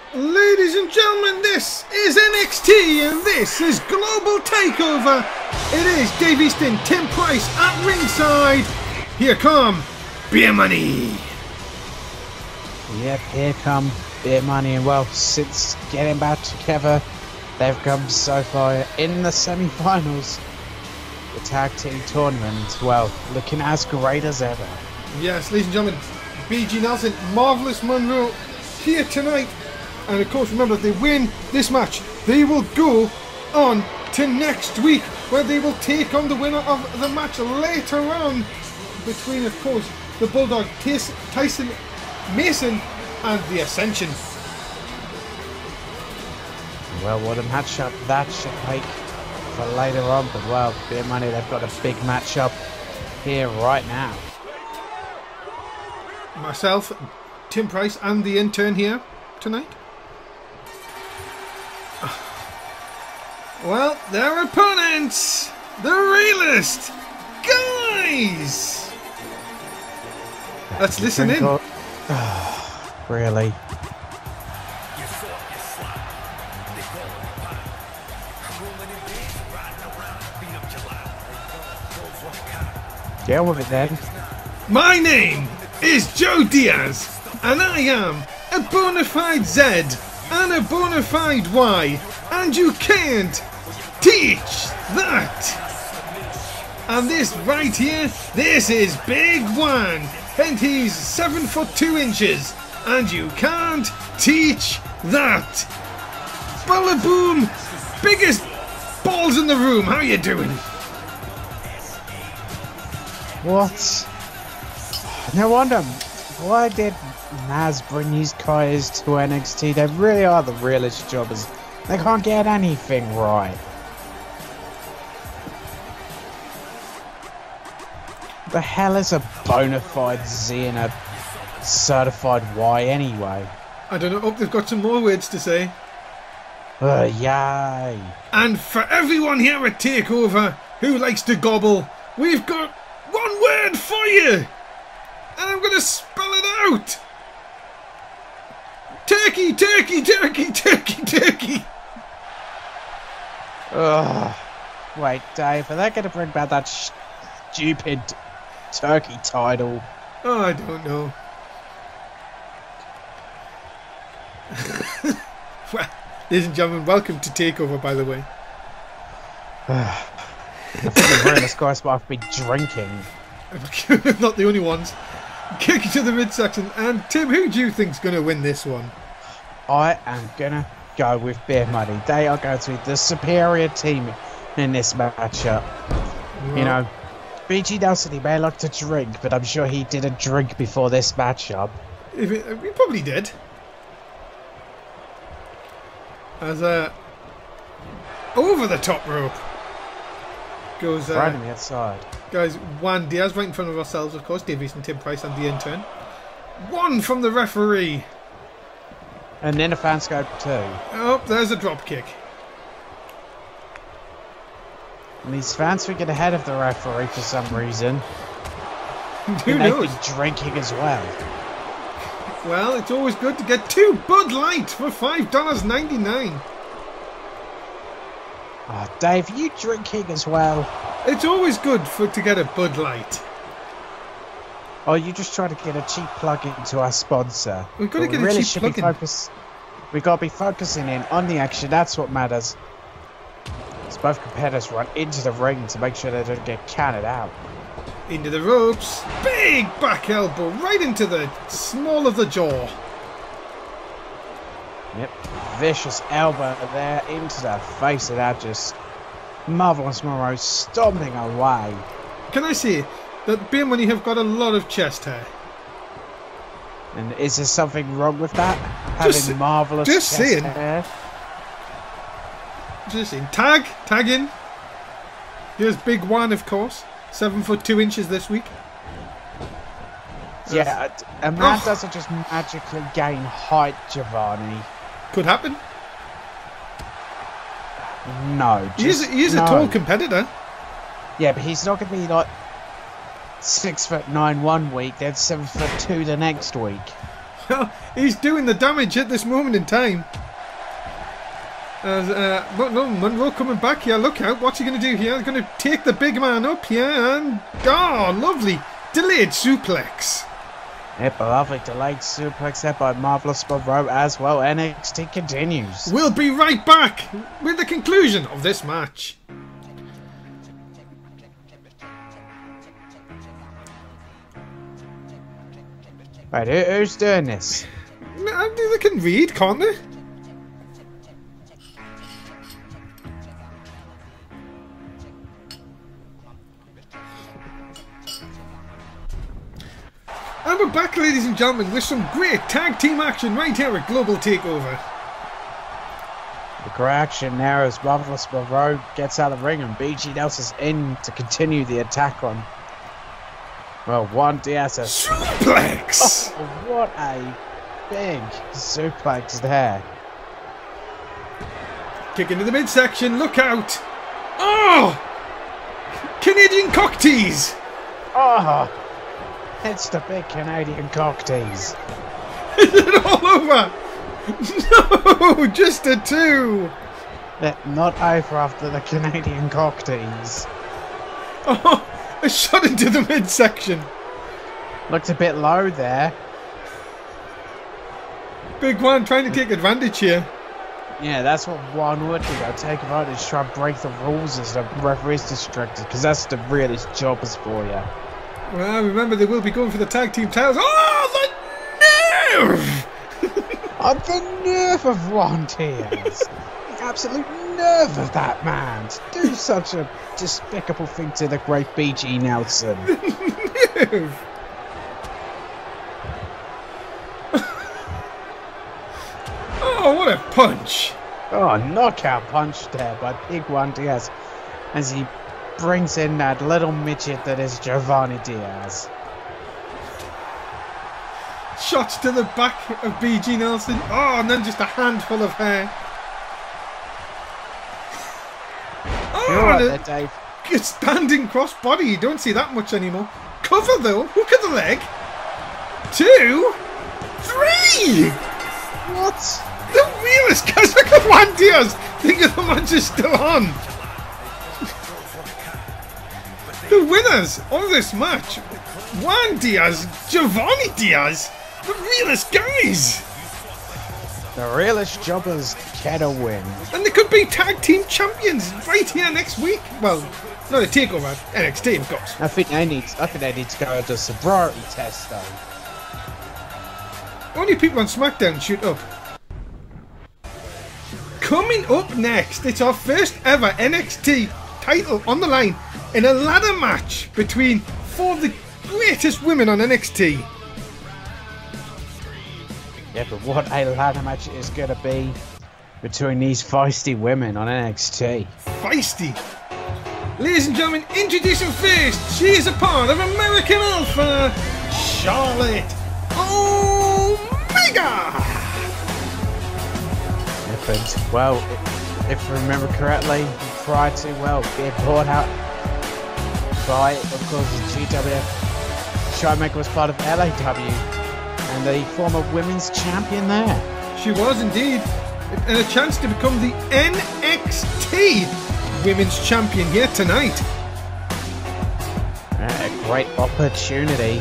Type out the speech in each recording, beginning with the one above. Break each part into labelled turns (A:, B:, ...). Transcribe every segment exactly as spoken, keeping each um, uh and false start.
A: Ladies and gentlemen, this is N X T and this is Global Takeover. It is Dave Easton, Tim Price at ringside. Here come Beer Money.
B: Yep, here come Beer Money, and well, since getting back together, they've come so far in the semi-finals. The tag team tournament, well, looking as great as ever.
A: Yes, ladies and gentlemen, B G Nelson, Marvelous Monroe here tonight. And of course, remember, if they win this match, they will go on to next week, where they will take on the winner of the match later on between, of course, the Bulldog, Tyson Mason, and the Ascension.
B: Well, what a matchup that should make for later on. But well, Beer Money, they've got a big matchup here right now.
A: Myself, Tim Price, and the intern here tonight. Well, their opponents, the Realist Guys. Let's listen in.
B: Oh, really? Deal with it then.
A: My name is Joe Diaz, and I am a bona fide Z and a bona fide Y, and you can't teach that. And this right here, this is Big One, and he's seven foot two inches, and you can't teach that. Ballaboom, biggest balls in the room. How you doing?
B: What? No wonder. Why did Naz bring these guys to N X T? They really are the realest jobbers. They can't get anything right. The hell is a bona fide Z and a certified Y anyway?
A: I don't know. Oh, they've got some more words to say.
B: Uh, yay.
A: And for everyone here at TakeOver who likes to gobble, we've got one word for you, and I'm going to spell it out. Turkey, turkey, turkey, turkey, turkey.
B: Ugh. Wait, Dave, are they going to bring back that stupid turkey title?
A: Oh, I don't know. Well, ladies and gentlemen, welcome to TakeOver, by the way.
B: I think we're in this guy's spot to be drinking.
A: Not the only ones. Kick it to the midsection. And Tim, who do you think's going to win this one?
B: I am going to go with Beer Money. They are going to be the superior team in this matchup. Right. You know, B G Nelson, he may like to drink, but I'm sure he didn't drink before this matchup.
A: If it, he probably did. As a over the top rope goes uh,
B: right on the outside.
A: Guys, Juan Diaz right in front of ourselves, of course, Davies and Tim Price and the intern. One from the referee.
B: And then a fan scope too.
A: Oh, there's a drop kick.
B: And these fans will get ahead of the referee for some reason.
A: Who
B: and
A: knows?
B: They've been drinking as well.
A: Well, it's always good to get two Bud Light for five dollars ninety-nine.
B: Oh, Dave, you drinking as well?
A: It's always good for to get a Bud Light.
B: Oh, you just try to get a cheap plug into our sponsor.
A: We've got to
B: but
A: get
B: we really
A: a cheap
B: should
A: plug
B: be
A: in.
B: focus. We've got to be focusing in on the action. That's what matters. As both competitors run into the ring to make sure they don't get counted out.
A: Into the ropes. Big back elbow right into the small of the jaw.
B: Yep. Vicious elbow there into the face of that. Just Marvelous Monroe stomping away.
A: Can I say that Beer Money have got a lot of chest hair?
B: And is there something wrong with that?
A: Just,
B: Having marvelous
A: just
B: chest
A: saying.
B: hair?
A: Just saying. Tag. Tag in. Here's Big One, of course. Seven foot two inches this week.
B: Yeah, a man
A: Oh.
B: doesn't just magically gain height, Giovanni.
A: Could happen.
B: No,
A: He is,
B: just,
A: he is
B: no.
A: a tall competitor.
B: Yeah, but he's not going to be like six foot nine one week, then seven foot two the next week.
A: Well, he's doing the damage at this moment in time. As, uh, no, no, Monroe coming back here. Look out. What's he going to do here? He's going to take the big man up here. And, oh, lovely. Delayed suplex.
B: Yep, a lovely delayed suplex there by Marvelous Monroe as well. N X T continues.
A: We'll be right back with the conclusion of this match.
B: Right, who, who's doing this?
A: They can read, can't they? And we're back, ladies and gentlemen, with some great tag team action right here at Global Takeover.
B: The great action now as Marvelous Monroe gets out of the ring and B G Nelson's in to continue the attack on. Well, Juan Diaz.
A: Suplex!
B: Oh, what a big suplex there.
A: Kick into the midsection, look out! Oh! Canadian cock tease!
B: Oh! It's the big Canadian cock tease.
A: Is it all over? No, just a two.
B: Not over after the Canadian cock tease.
A: Oh, a shot into the midsection.
B: Looked a bit low there.
A: Big Juan trying to take advantage here.
B: Yeah, that's what Juan would do. I'll take advantage, try and break the rules as the referee's distracted, because that's the realest job is for you.
A: Well, remember they will be going for the tag team titles. Oh, the nerve!
B: On the nerve of Juan Diaz. The absolute nerve of that man to do such a despicable thing to the great B G Nelson.
A: Nerve! Oh, what a punch!
B: Oh, knockout punch there by Big Juan Diaz as he brings in that little midget that is Giovanni Diaz.
A: Shots to the back of B G Nelson. Oh, and then just a handful of hair. Oh,
B: You're right
A: and
B: there, Dave.
A: a standing cross body. You don't see that much anymore. Cover though. Hook at the leg. Two. Three.
B: What?
A: The realest guys. Look at Juan Diaz. Think of the match is still on. The winners of this match, Juan Diaz, Giovanni Diaz, the realest guys.
B: The realest jobbers get a win.
A: And they could be tag team champions right here next week. Well, not a takeover, N X T of course.
B: I think they need. I think they need to go into a sobriety test though.
A: Only people on SmackDown shoot up. Coming up next, it's our first ever N X T title on the line in a ladder match between four of the greatest women on N X T.
B: Yeah, but what a ladder match it is going to be between these feisty women on N X T.
A: Feisty. Ladies and gentlemen, introducing first, she is a part of American Alpha, Charlotte Omega.
B: Yeah, but, well, if I remember correctly, prior to, well, being brought out by, of course, the G W F, Charlotte Omega was part of L A W and the former women's champion there.
A: She was indeed. And a chance to become the N X T Women's Champion here tonight.
B: Uh, a great opportunity.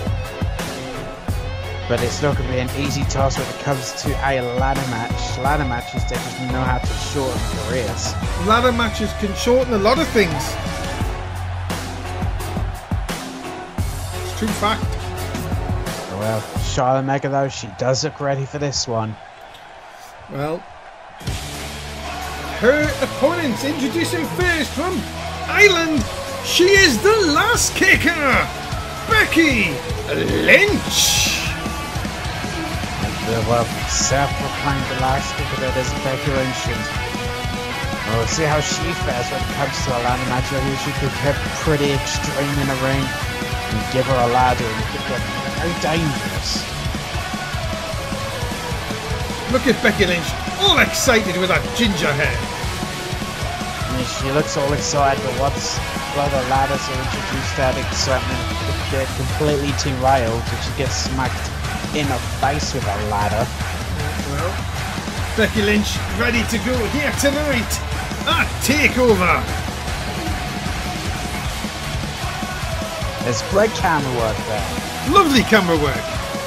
B: But it's not going to be an easy task when it comes to a ladder match. Ladder matches, they just know how to shorten careers.
A: Ladder matches can shorten a lot of things. It's true fact.
B: Well, Charlotte Omega though, she does look ready for this one.
A: Well, her opponents introducing first from Ireland, she is the last kicker, Becky Lynch.
B: And, uh, well, self-proclaimed the last kicker that is Becky Lynch. And we'll see how she fares when it comes to a ladder match. I think she could get pretty extreme in the ring and give her a ladder and could get very dangerous.
A: Look at Becky Lynch, all excited with that ginger hair.
B: And she looks all excited, but once well, the ladders are introduced, that excitement could get completely derailed and she gets smacked in the face with a ladder.
A: Well, Becky Lynch ready to go here tonight at TakeOver.
B: There's great camera work there.
A: Lovely camera work.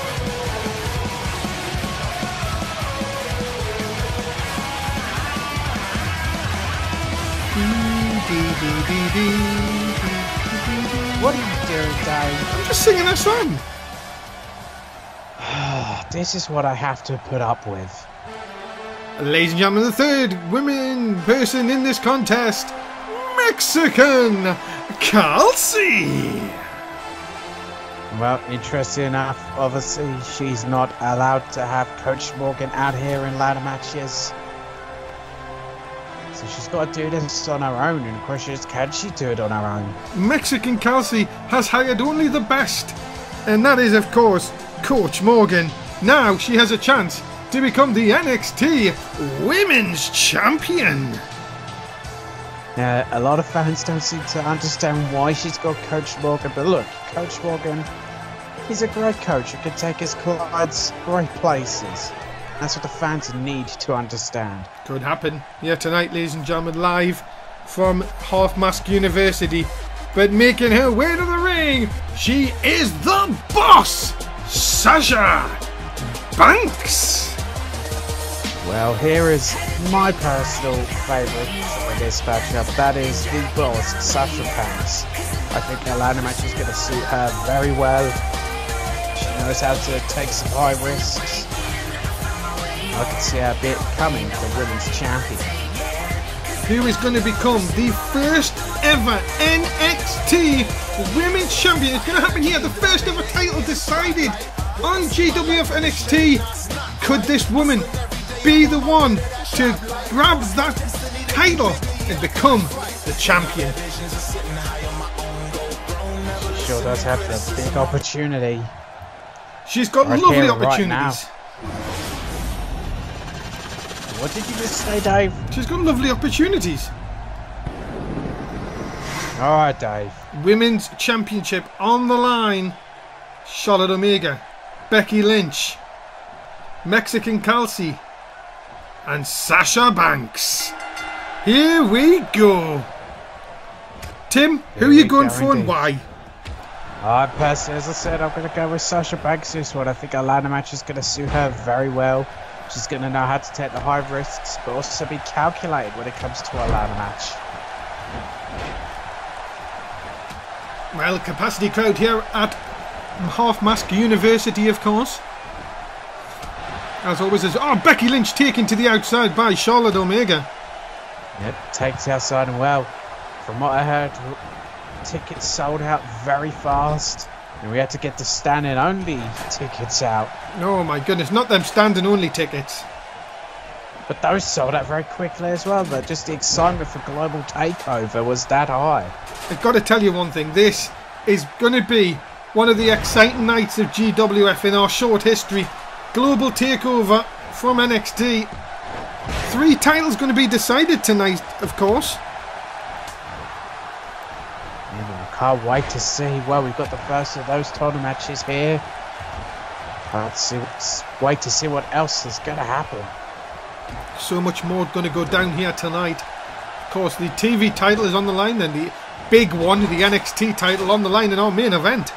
B: What are you doing, Dave?
A: I'm just singing a song.
B: This is what I have to put up with.
A: Ladies and gentlemen, the third women person in this contest, Mexican Kelsey.
B: Well, interesting enough, obviously she's not allowed to have Coach Morgan out here in ladder matches. So she's got to do this on her own, and the question is, can she do it on her own?
A: Mexican Kelsey has hired only the best, and that is, of course, Coach Morgan. Now she has a chance to become the N X T Women's Champion.
B: Uh, a lot of fans don't seem to understand why she's got Coach Morgan, but look, Coach Morgan, he's a great coach who can take his clients great places. That's what the fans need to understand.
A: Could happen here tonight, ladies and gentlemen, live from Half Mask University. But making her way to the ring, she is the boss, Sasha Banks.
B: Well, here is my personal favourite in this matchup. That is the boss, Sasha Banks. I think her ladder match is going to suit her very well. She knows how to take some high risks. I can see her bit coming for women's champion.
A: Who is going to become the first ever N X T Women's Champion. It's going to happen here. The first ever title decided on G W F N X T. Could this woman be the one to grab that title and become the champion?
B: She sure does have a big opportunity.
A: She's got
B: right
A: lovely
B: here,
A: opportunities.
B: Right. What did you just say, Dave?
A: She's got lovely opportunities.
B: Alright, Dave.
A: Women's Championship on the line. Charlotte Omega, Becky Lynch, Mexican Kelsey, and Sasha Banks. Here we go. Tim, who are you going for and why?
B: I personally, as I said, I'm going to go with Sasha Banks this one. I think her ladder match is going to suit her very well. She's going to know how to take the high risks, but also be calculated when it comes to a ladder match.
A: Well, capacity crowd here at Half Mask University, of course. As always, is oh, Becky Lynch taken to the outside by Charlotte Omega.
B: Yep, takes the outside and well. From what I heard, tickets sold out very fast. And we had to get the standing only tickets out.
A: Oh my goodness, not them standing only tickets.
B: But those sold out very quickly as well. But just the excitement for Global Takeover was that high.
A: I've got to tell you one thing. This is going to be one of the exciting nights of G W F in our short history. Global Takeover from N X T. Three titles going to be decided tonight, of course.
B: Can't wait to see. Well, we've got the first of those title matches here. Let's see. Let's wait to see what else is going to happen.
A: So much more going to go down here tonight. Of course, the T V title is on the line, and the big one, the N X T title, on the line in our main event.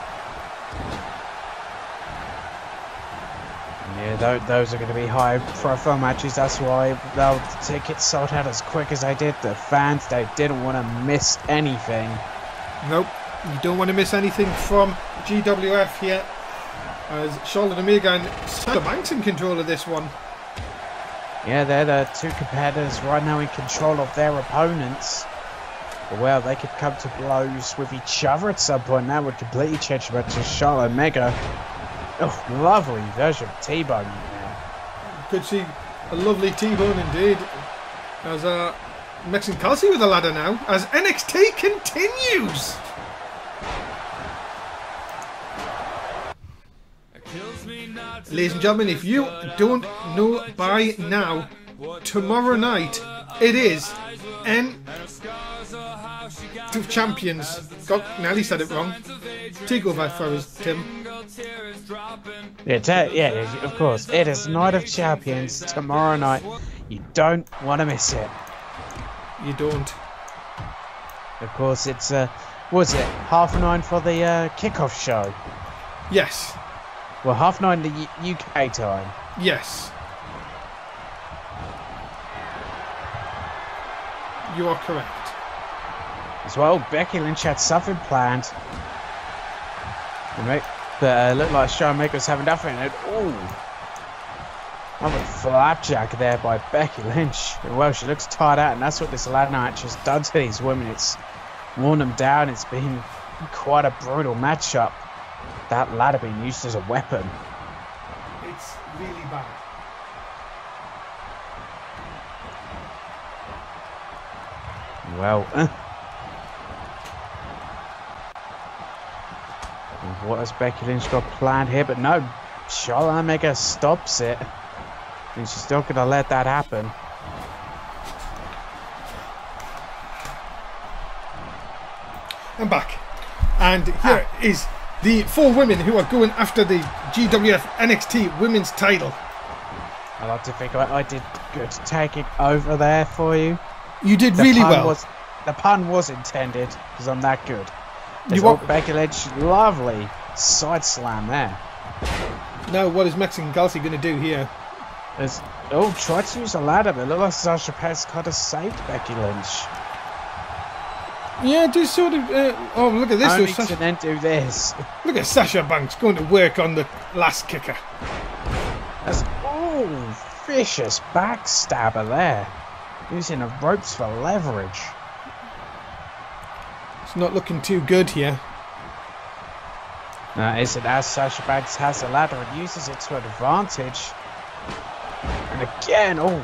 B: Yeah, those are going to be high-profile matches. That's why the tickets sold out as quick as they did. The fans, they didn't want to miss anything.
A: Nope, you don't want to miss anything from G W F here, as Charlotte Omega and Sasha Banks in control of this one.
B: Yeah, they're the two competitors right now in control of their opponents. But well, they could come to blows with each other at some point. That would completely change the match to Charlotte Omega. Oh, lovely version of T-Bone. Yeah.
A: Could see a lovely T-Bone indeed. As uh, Mexican Kelsey with the ladder now, as N X T continues. Ladies and gentlemen, if you don't know by now, tomorrow night it is N Champions. Got nearly said it wrong. Takeover for us, Tim.
B: Yeah, ta- yeah, of course. It is Night of Champions tomorrow night. You don't want to miss it.
A: You don't.
B: Of course, it's, uh, was it half nine for the uh, kickoff show?
A: Yes.
B: Well, half nine the U- UK time.
A: Yes. You are correct.
B: As well, Becky Lynch had something planned. But uh, looked like Shawn Michaels having nothing. And ooh, another flapjack there by Becky Lynch. Well, she looks tired out, and that's what this ladder match has done to these women. It's worn them down. It's been quite a brutal matchup. That ladder being used as a weapon.
A: It's really bad.
B: Well, uh, what has Becky Lynch got planned here? But no, Charlotte Omega stops it. And she's still going to let that happen.
A: I'm back. And here ah. is the four women who are going after the G W F N X T Women's title.
B: I like to think I, I did good taking over there for you.
A: You did
B: the
A: really
B: pun
A: well.
B: Was, the pun was intended because I'm that good.
A: There's
B: you want Becky Lynch, lovely side slam there.
A: Now, what is Mexican Kelsey going to do here?
B: There's, oh, try to use a ladder, but it looks like Sasha Banks kind of saved Becky Lynch.
A: Yeah, just sort of. Uh, oh, look at this.
B: Only
A: Sasha,
B: to then do this.
A: Look at Sasha Banks going to work on the last kicker.
B: That's oh, vicious backstabber there. Using the ropes for leverage.
A: It's not looking too good here.
B: No, is it as Sasha Banks has the ladder and uses it to her advantage. And again, oh.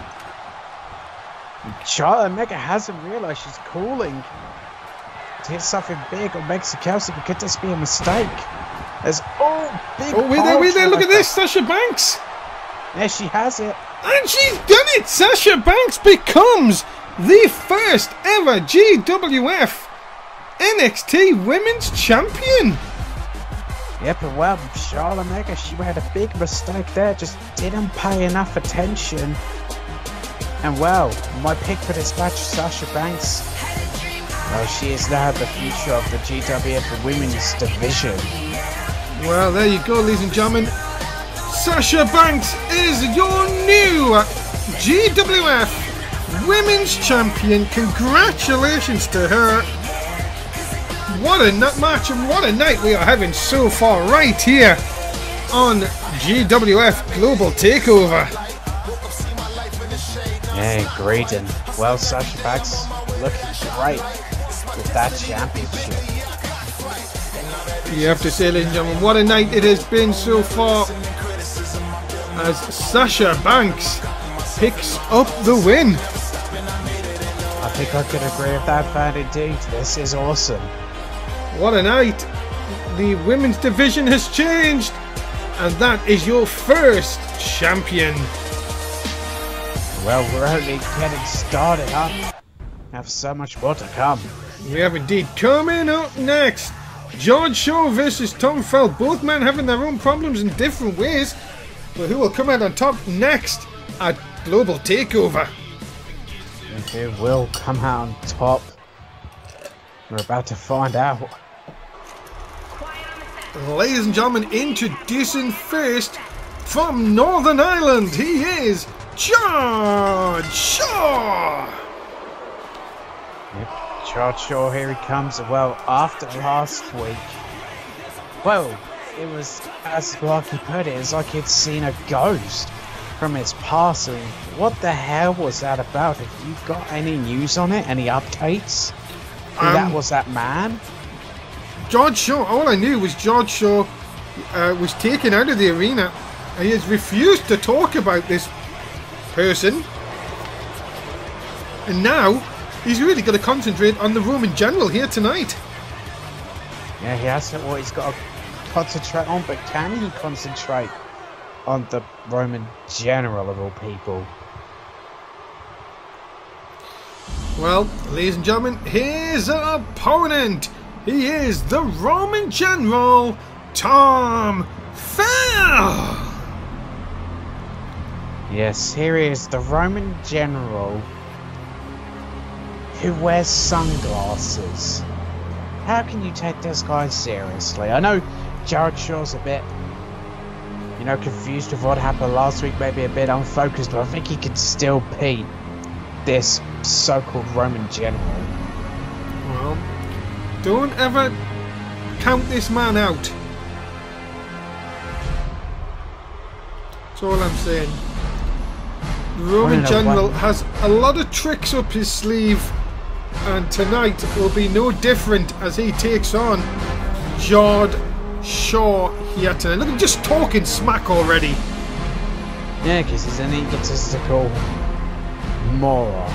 B: Charlotte Omega hasn't realised she's calling to hit something big on Mexican Kelsey, but could this be a mistake? There's, oh, big
A: Oh, wait there, wait there, look at this, Sasha Banks.
B: There she has it.
A: And she's done it! Sasha Banks becomes the first ever G W F N X T Women's Champion!
B: Yep, but well, Charlotte Omega, she made a big mistake there, just didn't pay enough attention. And well, my pick for this match, Sasha Banks, well, she is now the future of the G W F Women's Division.
A: Well, there you go, ladies and gentlemen. Sasha Banks is your new G W F Women's Champion. Congratulations to her. What a nut match and what a night we are having so far right here on G W F Global Takeover.
B: Yeah, great. And well, Sasha Banks looking great with that championship.
A: You have to say, ladies and gentlemen, what a night it has been so far as Sasha Banks picks up the win.
B: I think I could agree with that, fan indeed. This is awesome.
A: What a night. The women's division has changed, and that is your first champion.
B: Well, we're only getting started up. Have so much more to come.
A: We have indeed. Coming up next, George Shaw versus Tom Feld. Both men having their own problems in different ways, but who will come out on top next at Global Takeover?
B: And who will come out on top? We're about to find out.
A: Ladies and gentlemen, introducing first from Northern Ireland, he is George Shaw.
B: Yep, George Shaw, here he comes. Well, after last week, well, it was, as Lucky put it, it's like he'd seen a ghost from his past. And what the hell was that about? Have you got any news on it? Any updates? Who um, that was that man?
A: George Shaw, all I knew was George Shaw uh, was taken out of the arena, and he has refused to talk about this person, and now he's really got to concentrate on the Roman General here tonight.
B: Yeah, he has what he's got to concentrate on, but can he concentrate on the Roman General of all people?
A: Well, ladies and gentlemen, here's our opponent. He is the Roman General, Tom fell.
B: Yes, here he is, the Roman general who wears sunglasses. How can you take this guy seriously? I know Jared Shaw's a bit, you know, confused with what happened last week, maybe a bit unfocused, but I think he could still beat this so-called Roman general.
A: Well, don't ever count this man out. That's all I'm saying. The Roman general has a lot of tricks up his sleeve, and tonight will be no different as he takes on Jared Shaw here tonight. Look, I'm just talking smack already.
B: Yeah, because he's an egotistical moron.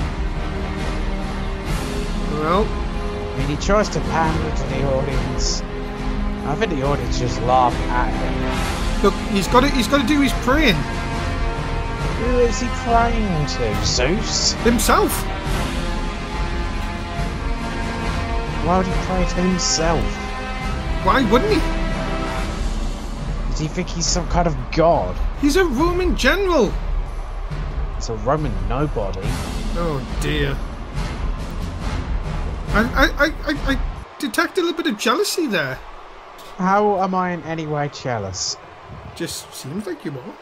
A: Well,
B: I mean, he tries to pander to the audience. I think the audience just laugh at him.
A: look, he's got to, he's got to do his praying.
B: Who is he praying to? Zeus?
A: Himself.
B: Why would he pray to himself?
A: Why wouldn't he?
B: Does he think he's some kind of god?
A: He's a Roman general.
B: It's a Roman nobody.
A: Oh dear. I, I, I, I, I detect a little bit of jealousy there.
B: How am I in any way jealous?
A: Just seems like you are.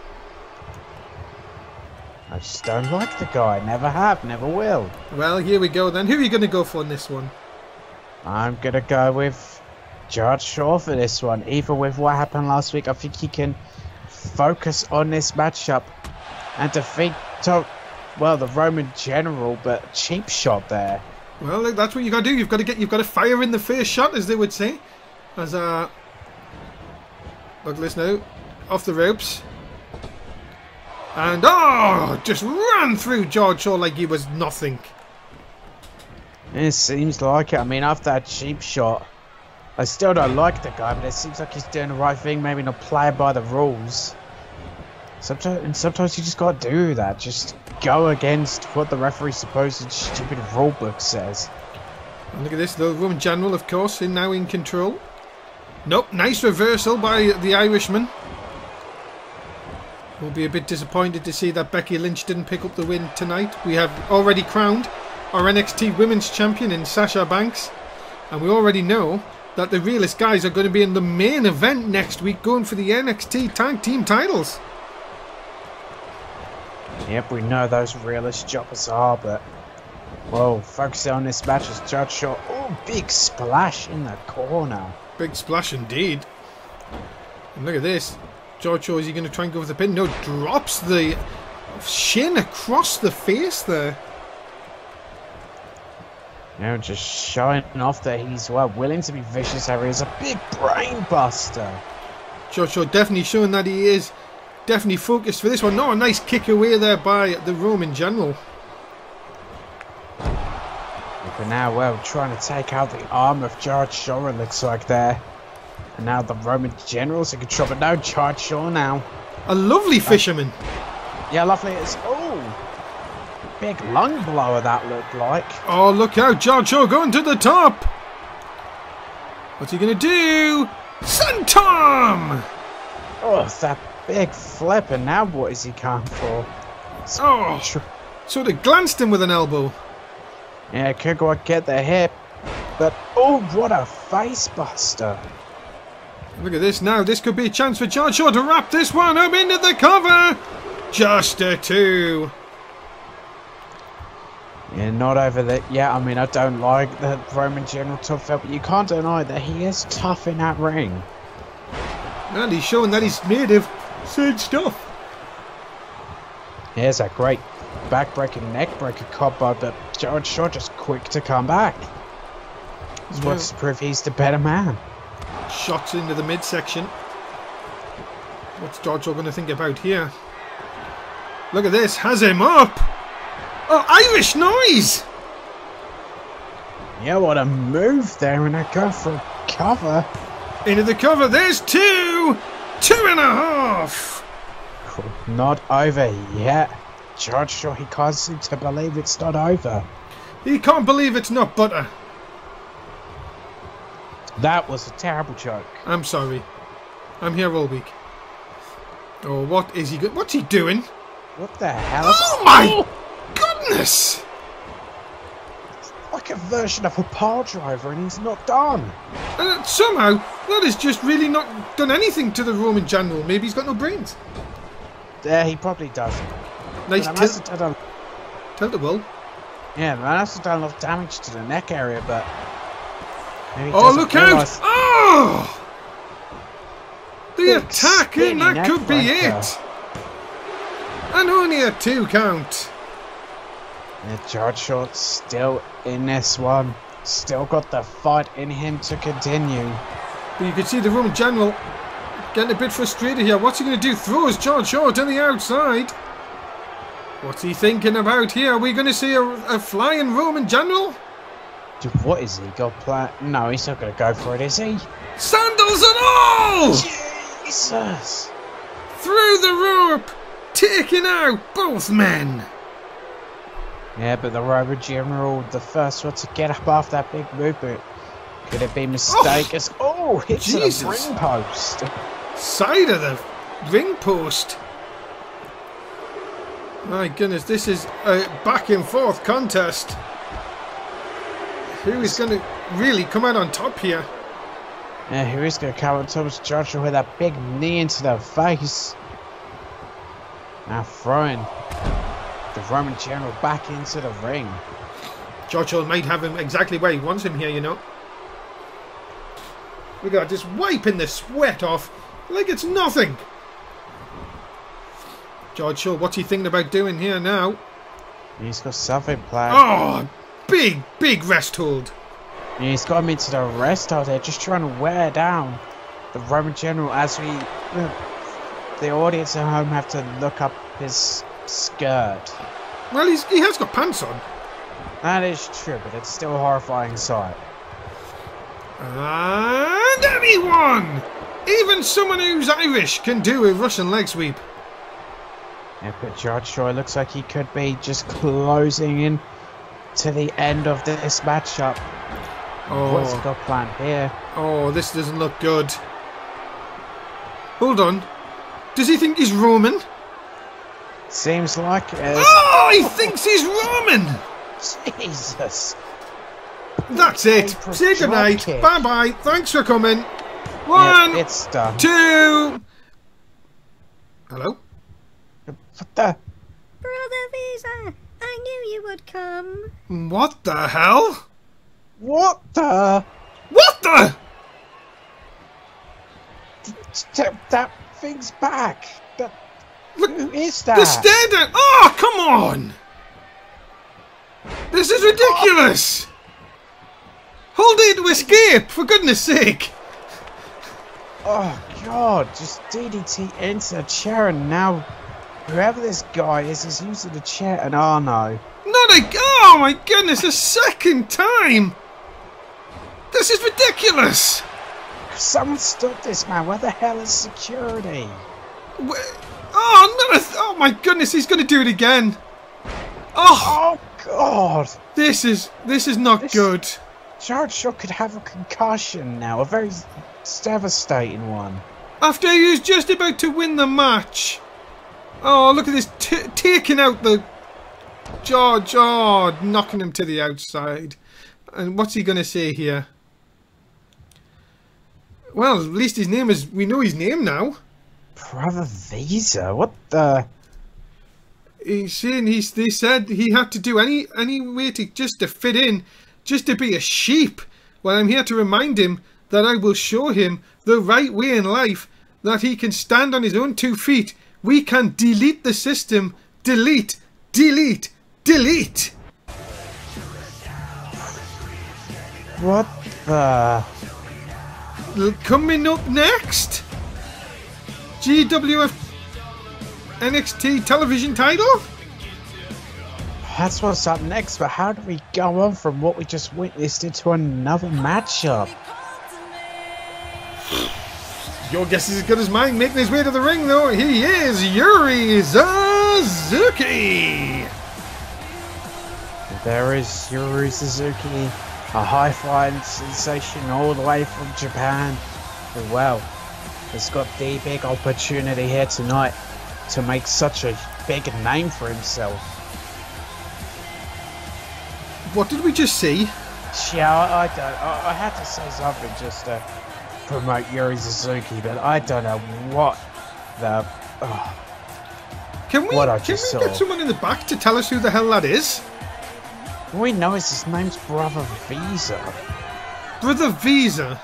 B: I just don't like the guy. Never have, never will.
A: Well, here we go then. Who are you going to go for in this one?
B: I'm going to go with Jared Shaw for this one. Even with what happened last week, I think he can focus on this matchup and defeat, to, well, the Roman general, but cheap shot there.
A: Well, that's what you got to do. You've got to get, you've got to fire in the first shot, as they would say. As uh, look, listen now, off the ropes, and oh, just ran through Jared Shaw like he was nothing.
B: It seems like it. I mean, after that cheap shot, I still don't like the guy, but it seems like he's doing the right thing. Maybe not play by the rules. Sometimes, and sometimes you just got to do that. Just go against what the referee's supposed stupid rule book says.
A: And look at this, the Roman general, of course, is now in control. Nope, nice reversal by the Irishman. We'll be a bit disappointed to see that Becky Lynch didn't pick up the win tonight. We have already crowned our N X T Women's Champion in Sasha Banks. And we already know that the Realist guys are going to be in the main event next week, going for the N X T Tag Team titles.
B: Yep, we know those Realist jobbers are, but... Whoa, focusing on this match is Jared Shaw. Oh, big splash in the corner.
A: Big splash indeed. And look at this. Jared Shaw, is he going to try and go for the pin? No, drops the shin across the face there.
B: You know, just showing off that he's, well, willing to be vicious. Harry is a big brain buster.
A: Jared Shaw definitely showing that he is definitely focused for this one. No, a nice kick away there by the Roman general.
B: But now, well, trying to take out the arm of Jared Shaw, it looks like there. And now the Roman general's in control, but no, Jared Shaw now.
A: A lovely fisherman.
B: Uh, yeah, lovely. It's, oh, big lung blower that looked like.
A: Oh, look out, Jared Shaw going to the top. What's he going to do? Senton!
B: Oh, that big flip, and now what is he going for?
A: Oh, sort of glanced him with an elbow.
B: Yeah, could go get the hip, but oh, what a face buster.
A: Look at this now. This could be a chance for Jared Shaw to wrap this one up into the cover. Just a two.
B: Yeah, not over that. Yeah, I mean, I don't like the Roman general tough out, but you can't deny that he is tough in that ring.
A: And he's showing that he's made of certain stuff.
B: Here's a great back-breaking, neck-breaker combo, but Jared Shaw just quick to come back. He's
A: Yeah.
B: wants to prove he's the better man.
A: Shots into the midsection. What's Jared Shaw going to think about here? Look at this. Has him up. Oh, Irish noise.
B: Yeah, what a move there, and I go for a cover.
A: Into the cover. There's two. Two and a half.
B: Not over yet. Jared Shaw, he can't seem to believe it's not over.
A: He can't believe it's not butter.
B: That was a terrible joke.
A: I'm sorry. I'm here all week. Oh, what is he? Go What's he doing?
B: What the hell? Is
A: Oh my goodness!
B: It's like a version of a pile driver, and he's not done.
A: And somehow that has just really not done anything to the Roman general. Maybe he's got no brains.
B: Yeah, he probably doesn't.
A: Nice
B: But I must
A: tilt.
B: have done a-
A: Tilt the will.
B: Yeah, man, I must have done a lot of damage to the neck area, but maybe he
A: Oh,
B: doesn't
A: look
B: realise-
A: out! Oh! The
B: Big
A: attack, and
B: spinning
A: that could be
B: neckbreaker.
A: it. And only a two count.
B: Yeah, George Short's still in this one. Still got the fight in him to continue.
A: But you can see the Roman general getting a bit frustrated here. What's he going to do? Throws George Short on the outside. What's he thinking about here? Are we going to see a, a flying Roman general?
B: Dude, what is he got planned? No, he's not going to go for it, is he?
A: Sandals and all!
B: Jesus!
A: Through the rope! Taking out both men!
B: Yeah, but the Roman general, the first one to get up after that big movement. Could it be mistaken? Oh, oh hits the
A: Jesus.
B: ring post.
A: Side of the ring post. My goodness, this is a back and forth contest. Who is going to really come out on top here?
B: Yeah, who is going to come on top of Joshua with that big knee into the face? Now throwing the Roman general back into the ring.
A: Joshua might have him exactly where he wants him here, you know. Look at that, just wiping the sweat off like it's nothing. George Shaw, what's he thinking about doing here now?
B: He's got something planned.
A: Oh, big, big rest hold.
B: Yeah, he's got him into the rest out there, just trying to wear down the Roman general as we, the audience at home, have to look up his skirt.
A: Well, he's, he has got pants on.
B: That is true, but it's still a horrifying sight.
A: And anyone, even someone who's Irish, can do a Russian leg sweep.
B: Yeah, but George Shaw looks like he could be just closing in to the end of this matchup. What's he
A: Oh,
B: got planned here?
A: oh, this doesn't look good. Hold on. Does he think he's Roman?
B: Seems like it is.
A: Oh, he thinks he's Roman.
B: Jesus.
A: That's it.
B: April
A: Say goodnight.
B: dropkick.
A: Bye bye. Thanks for coming.
B: Yeah,
A: One,
B: it's done.
A: two. Hello?
B: What the?
C: Brother Visa, I knew you would come.
A: What the hell?
B: What the?
A: What the?
B: That, that thing's back. That,
A: Look,
B: who is that?
A: the stare down. Oh, come on. This is ridiculous. Hold it to escape, for goodness sake.
B: Oh God! Just D D T into the chair, and now whoever this guy is is using the chair. And oh no!
A: Not a... Oh, my goodness, a second time. This is ridiculous.
B: Someone stop this man! Where the hell is security?
A: Wh- Oh, not a... Oh, my goodness, he's going to do it again. Oh,
B: Oh God!
A: this is... This is not
B: This-
A: good.
B: George Shaw could have a concussion now, a very devastating one.
A: After he was just about to win the match. Oh, look at this. T taking out the... George. Oh, knocking him to the outside. And what's he going to say here? Well, at least his name is... We know his name now.
B: Brother Visa, what the?
A: He's saying he's... They said he had to do any, any way to... Just to fit in. Just to be a sheep. Well, I'm here to remind him that I will show him the right way in life. That he can stand on his own two feet. We can delete the system. Delete. Delete. Delete.
B: What the?
A: L- Coming up next. G W F N X T television title.
B: That's what's up next, but how do we go on from what we just witnessed into another matchup?
A: Your guess is as good as mine. Making his way to the ring, though, he is Yuri Suzuki.
B: There is Yuri Suzuki a high-flying sensation all the way from Japan. Oh, well, he's got the big opportunity here tonight to make such a big name for himself.
A: What did we just see?
B: Yeah, I, I don't. I, I had to say something just to promote Yuri Suzuki, but I don't know what the. Oh,
A: can we,
B: what I
A: can
B: just
A: we
B: saw.
A: get someone in the back to tell us who the hell that is?
B: All we know is his name's Brother Visa.
A: Brother Visa.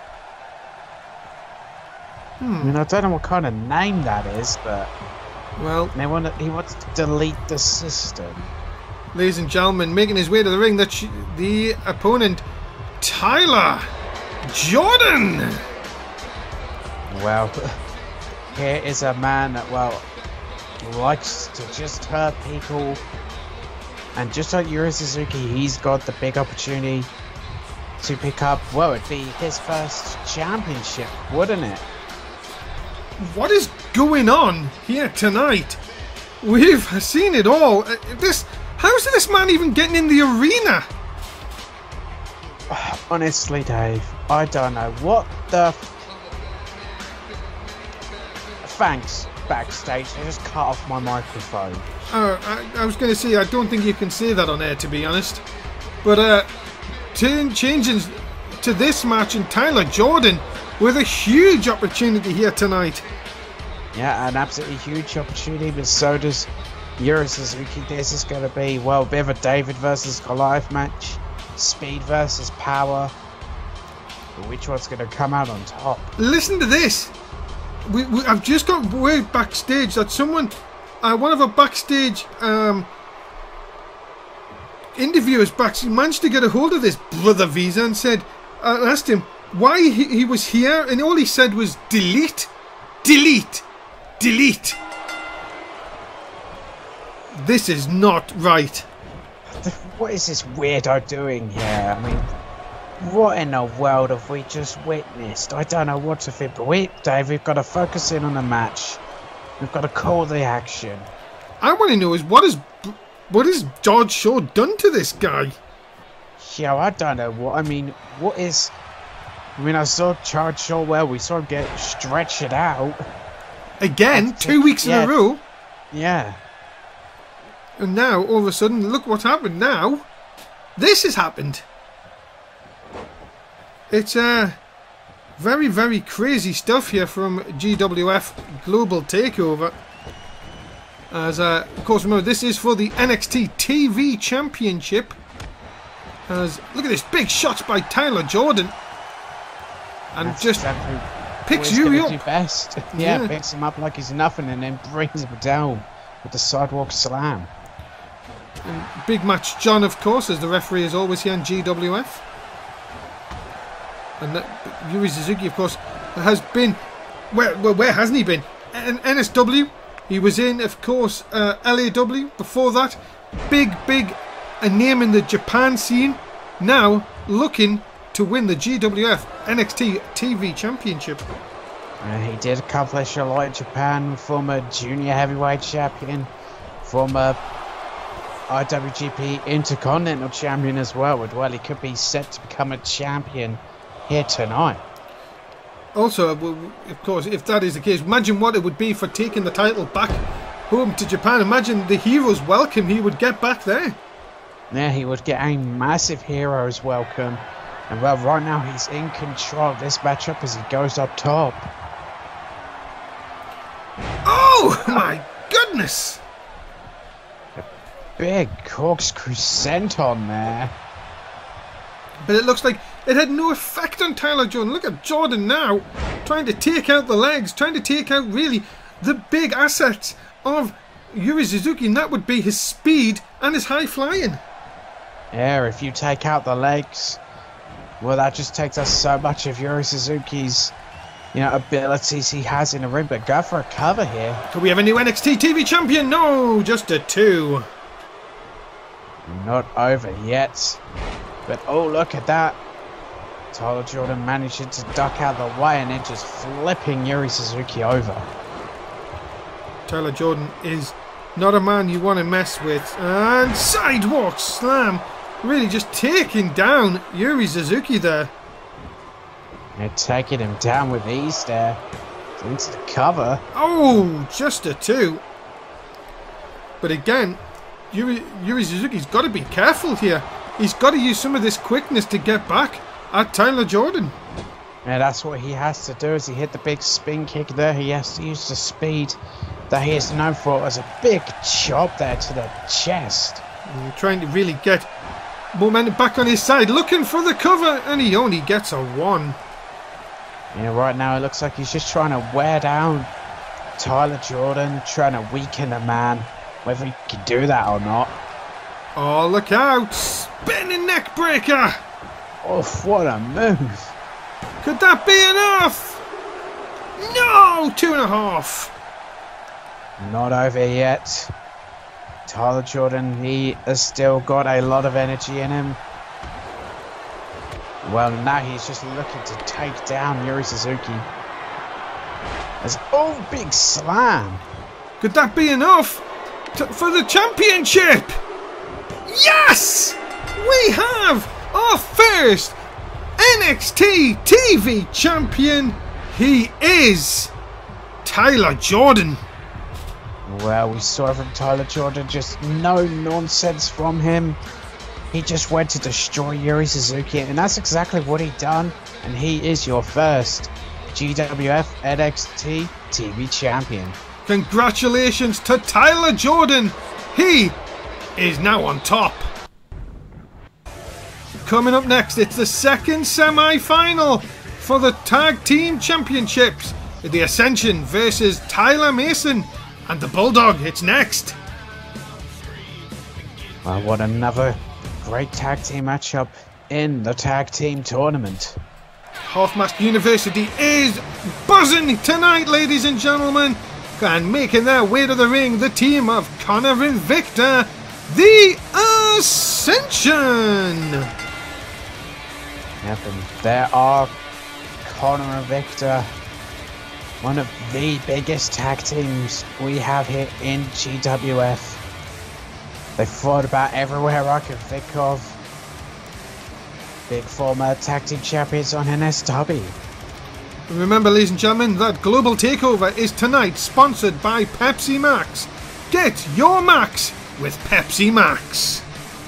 A: Hmm.
B: I mean, I don't know what kind of name that is, but
A: Well,
B: they want to, he wants to delete the system.
A: ladies and gentlemen, making his way to the ring, that's the opponent, Tyler Jordan.
B: Well, here is a man that, well, likes to just hurt people. And just like Yuri Suzuki, he's got the big opportunity to pick up, well, it'd be his first championship, wouldn't it?
A: What is going on here tonight? We've seen it all. Uh, This, how's this man even getting in the arena?
B: Honestly, Dave, I don't know what the. F Thanks, backstage. I just cut off my microphone.
A: Uh, I, I was going to say, I don't think you can say that on air, to be honest. But uh, turn, changing to this match, and Tyler Jordan with a huge opportunity here tonight.
B: Yeah, an absolutely huge opportunity, but so does Yuri Suzuki. This is going to be, well, a bit of a David versus Goliath match. Speed versus power. But which one's going to come out on top?
A: Listen to this. We, we, I've just got word backstage that someone, uh, one of our backstage um, interviewers back, managed to get a hold of this Brother Visa and said, uh, asked him why he, he was here, and all he said was delete, delete, delete. This is not right.
B: What is this weirdo doing here? I mean, what in the world have we just witnessed? I don't know what to think, but we, Dave, we've got to focus in on the match. We've got to call the action.
A: I want to know is what is what has George Shaw done to this guy?
B: Yeah, I don't know what. I mean, what is? I mean, I saw George Shaw. Well, we saw him get stretched out
A: Again,
B: That's
A: two
B: it.
A: weeks in
B: Yeah.
A: a row.
B: Yeah.
A: And now, all of a sudden, look what's happened now. This has happened. It's uh, very, very crazy stuff here from G W F Global Takeover. As, uh, of course, remember, this is for the N X T T V Championship. As, look at this, big shots by Tyler Jordan. And
B: That's
A: just
B: exactly
A: picks
B: what he's
A: you
B: gonna
A: up.
B: do best. Yeah,
A: Yeah.
B: picks him up like he's nothing and then brings him down with the sidewalk slam.
A: Big Match John, of course, as the referee is always here on G W F. And that, Yuri Suzuki, of course, has been... Where, where, where hasn't he been? N S W. He was in, of course, uh, L A W. Before that, big, big a name in the Japan scene. Now, looking to win the G W F N X T T V Championship.
B: Uh, he did accomplish a lot in Japan, former junior heavyweight champion, former I W G P Intercontinental Champion as well. And, well, he could be set to become a champion here tonight.
A: Also, of course, if that is the case, imagine what it would be for taking the title back home to Japan. Imagine the hero's welcome he would get back there.
B: Yeah, he would get a massive hero's welcome. And, well, right now he's in control of this matchup as he goes up top.
A: Oh, my goodness!
B: Big corkscrew senton there.
A: But it looks like it had no effect on Tyler Jordan. Look at Jordan now, trying to take out the legs, trying to take out really the big assets of Yuri Suzuki, and that would be his speed and his high flying.
B: Yeah, if you take out the legs, well, that just takes us so much of Yuri Suzuki's, you know, abilities he has in the ring. But go for a cover here.
A: Could we have a new N X T T V champion? No, just a two.
B: Not over yet. But oh, look at that. Tyler Jordan managing to duck out the way and then just flipping Yuri Suzuki over.
A: Tyler Jordan is not a man you want to mess with. And sidewalk slam Really just taking down Yuri Suzuki there.
B: They're taking him down with ease there. Into the cover.
A: Oh, just a two. But again, Yuri, Yuri Suzuki's got to be careful here. He's got to use some of this quickness to get back at Tyler Jordan.
B: Yeah, that's what he has to do. As he hit the big spin kick there, he has to use the speed that he is known for as a big chop there to the chest.
A: And trying to really get momentum back on his side, looking for the cover, and he only gets a one.
B: Yeah, right now it looks like he's just trying to wear down Tyler Jordan, trying to weaken the man. Whether he can do that or not.
A: Oh, look out! Spinning neck breaker!
B: Oh, what a move!
A: Could that be enough? No! Two and a half.
B: Not over yet. Tyler Jordan, he has still got a lot of energy in him. Well, now he's just looking to take down Yuri Suzuki. As oh, big slam!
A: Could that be enough to, for the championship? Yes! We have our first N X T T V champion. He is Tyler Jordan.
B: Well, we saw from Tyler Jordan just no nonsense from him. He just went to destroy Yuri Suzuki, and that's exactly what he done. And he is your first G W F N X T T V champion.
A: Congratulations to Tyler Jordan. He is now on top. Coming up next, it's the second semi-final for the Tag Team Championships. The Ascension versus Tyler Mason and the Bulldog. It's next.
B: Well, what another great tag team matchup in the tag team tournament.
A: Half-Mast University is buzzing tonight, ladies and gentlemen. And making their way to the ring, the team of Connor and Victor, the Ascension.
B: Yep, and there are Connor and Victor, one of the biggest tag teams we have here in G W F. They fought about everywhere I can think of. Big former tag team champions on N S W.
A: Remember, ladies and gentlemen, that Global Takeover is tonight, sponsored by Pepsi Max. Get your max with Pepsi Max.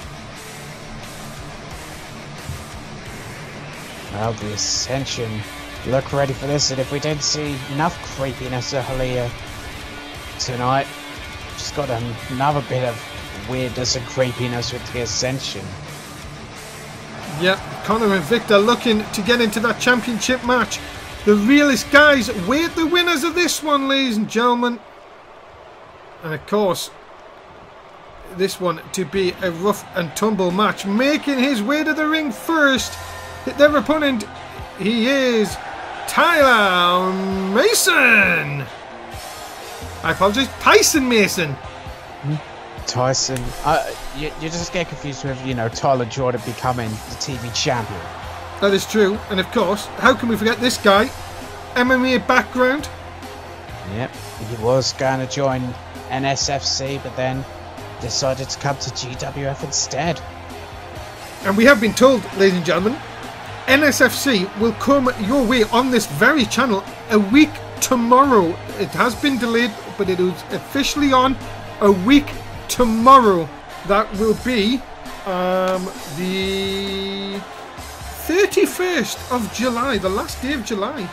B: Well, the Ascension look ready for this, and if we didn't see enough creepiness earlier tonight, just got another bit of weirdness and creepiness with the Ascension.
A: Yep, Connor and Victor looking to get into that championship match. The realest guys wait the winners of this one, ladies and gentlemen. And of course, this one to be a rough and tumble match. Making his way to the ring first, their opponent, he is Tyler Mason. I apologize, Tyson Mason.
B: Tyson, uh, you, you just get confused with, you know, Tyler Jordan becoming the T V champion.
A: That is true, and of course, how can we forget this guy? M M A background.
B: Yep, he was going to join N S F C, but then decided to come to G W F instead.
A: And we have been told, ladies and gentlemen, N S F C will come your way on this very channel a week tomorrow. It has been delayed, but it is officially on a week tomorrow. That will be um, the thirty-first of July, the last day of July.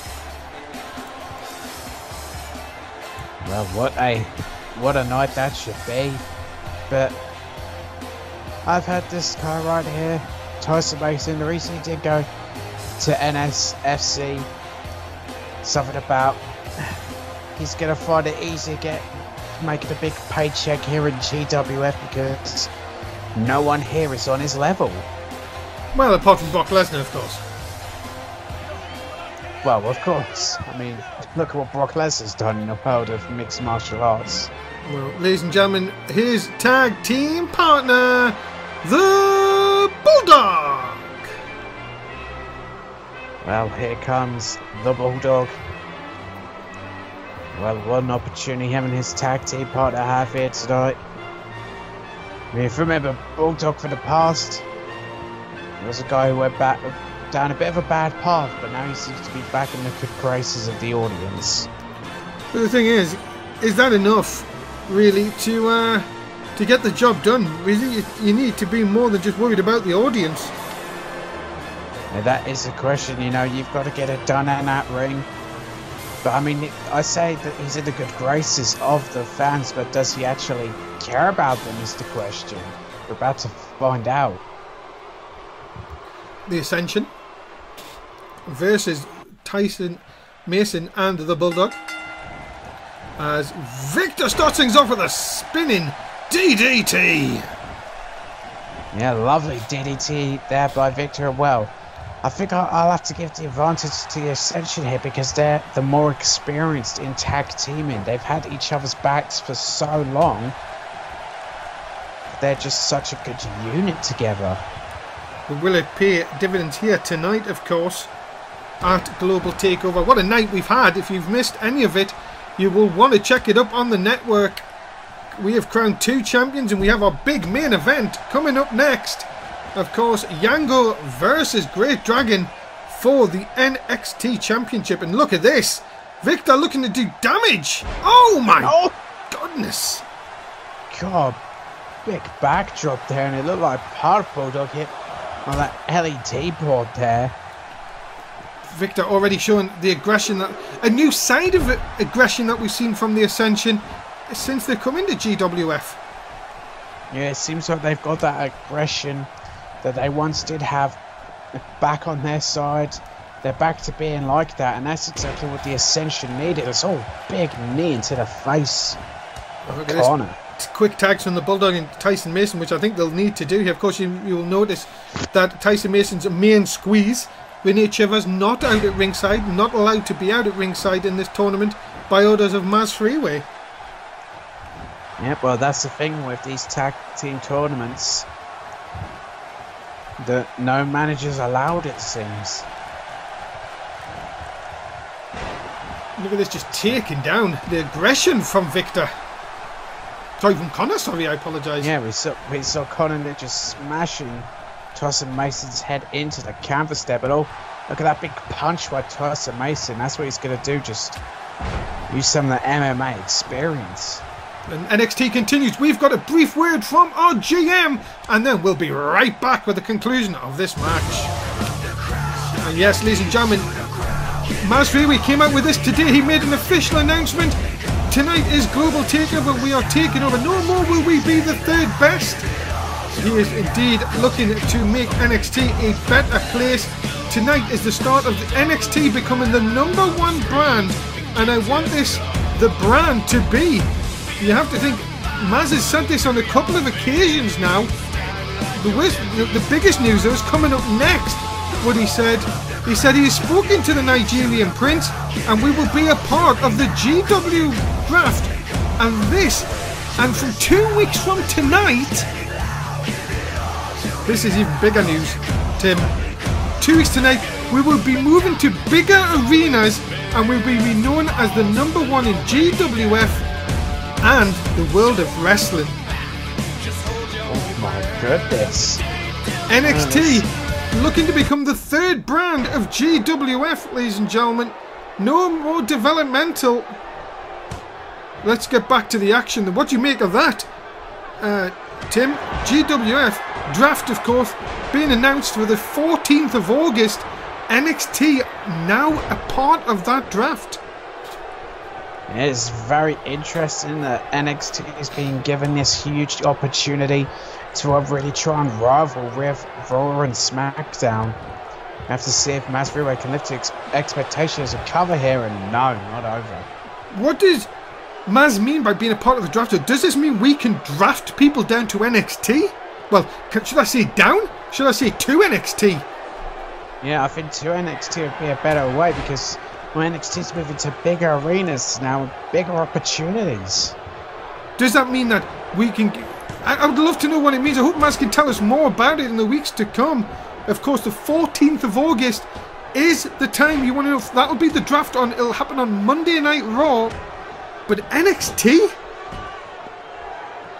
B: Well, what a what a night that should be. But I've had this guy right here, Tyson Mason. The reason he did go to N S F C, something about he's gonna find it easy to get making a big paycheck here in G W F because no one here is on his level.
A: Well, apart from Brock Lesnar, of course.
B: Well, of course. I mean, look at what Brock Lesnar's done in the world of mixed martial arts.
A: Well, ladies and gentlemen, his tag team partner, the Bulldog.
B: Well, here comes the Bulldog. Well, what an opportunity him and his tag team partner have here tonight. If you remember Bulldog from the past, he was a guy who went back down a bit of a bad path, but now he seems to be back in the good graces of the audience.
A: But the thing is, is that enough, really, to uh, to get the job done? Really, you, you need to be more than just worried about the audience.
B: Now that is the question, you know, you've got to get it done in that ring. But I mean, I say that he's in the good graces of the fans, but does he actually care about them is the question. We're about to find out.
A: The Ascension versus Tyson Mason and the Bulldog. As Victor starts things off with a spinning D D T.
B: Yeah, lovely D D T there by Victor. Well, I think I'll, I'll have to give the advantage to the Ascension here because they're the more experienced in tag teaming. They've had each other's backs for so long. They're just such a good unit together.
A: Will it pay dividends here tonight, of course, at Global Takeover? What a night we've had. If you've missed any of it, you will want to check it up on the network. We have crowned two champions and we have our big main event coming up next. Of course, Yango versus Great Dragon for the N X T Championship. And look at this. Victor looking to do damage. Oh my oh. goodness.
B: God, big backdrop there, and it looked like Power Bulldog hit on that L E D board there.
A: Victor already showing the aggression, that a new side of it, aggression that we've seen from the Ascension since they've come into G W F.
B: Yeah, it seems like they've got that aggression that they once did have back on their side. They're back to being like that, and that's exactly what the Ascension needed. It's all big knee into the face.
A: Oh, corner. Quick tags from the Bulldog and Tyson Mason, which I think they'll need to do here. Of course, you, you will notice that Tyson Mason's main squeeze, Vinny Chivas, not out at ringside, not allowed to be out at ringside in this tournament by orders of Maz Freeway.
B: Yeah, well, that's the thing with these tag team tournaments. That no managers allowed, it seems.
A: Look at this, just taking down the aggression from Victor. Sorry, from Connor, sorry, I apologise.
B: Yeah, we saw, we saw Connor just smashing Tyson Mason's head into the canvas there. But oh, look at that big punch by Tyson Mason. That's what he's going to do, just use some of the M M A experience.
A: And N X T continues. We've got a brief word from our G M, and then we'll be right back with the conclusion of this match. And yes, ladies and gentlemen, Maz Freeway came out with this today. He made an official announcement. Tonight is Global Takeover. We are taking over. No more will we be the third best. He is indeed looking to make N X T a better place. Tonight is the start of the N X T becoming the number one brand, and I want this the brand to be. You have to think, Maz has said this on a couple of occasions now. The, the, the biggest news that was coming up next, what he said, he said he has spoken to the Nigerian Prince and we will be a part of the G W draft. And this, and from two weeks from tonight, this is even bigger news, Tim. Two weeks tonight, we will be moving to bigger arenas and we will be known as the number one in G W F and the world of wrestling.
B: Oh my goodness.
A: N X T looking to become the third brand of G W F, ladies and gentlemen. No more developmental. Let's get back to the action. What do you make of that, uh, Tim? G W F draft, of course, being announced for the fourteenth of August. N X T now a part of that draft.
B: It's very interesting that N X T is being given this huge opportunity to uh, really try and rival with Raw and SmackDown. We have to see if Maz Freeway can lift ex expectations of cover here, and no, not over.
A: What does Maz mean by being a part of the draft? Does this mean we can draft people down to N X T? Well, can, should I say down? Should I say to N X T?
B: Yeah, I think to N X T would be a better way because well, N X T's moving to bigger arenas now, bigger opportunities.
A: Does that mean that we can... I, I would love to know what it means. I hope Maz can tell us more about it in the weeks to come. Of course, the fourteenth of August is the time you want to know. If that'll be the draft on. It'll happen on Monday Night Raw. But N X T?